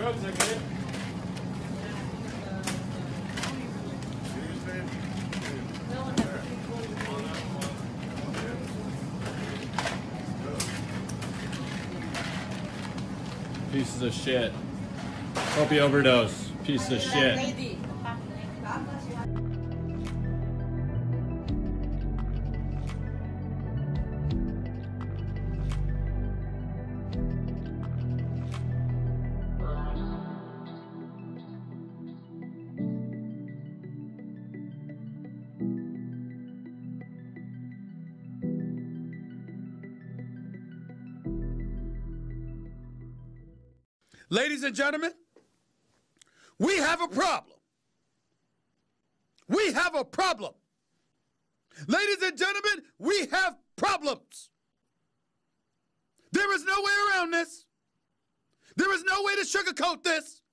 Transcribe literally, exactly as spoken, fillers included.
drugs, I get it. Pieces of shit. Hope you overdose. Piece of shit. Ladies and gentlemen, we have a problem. We have a problem. Ladies and gentlemen, we have problems. There is no way around this. There is no way to sugarcoat this.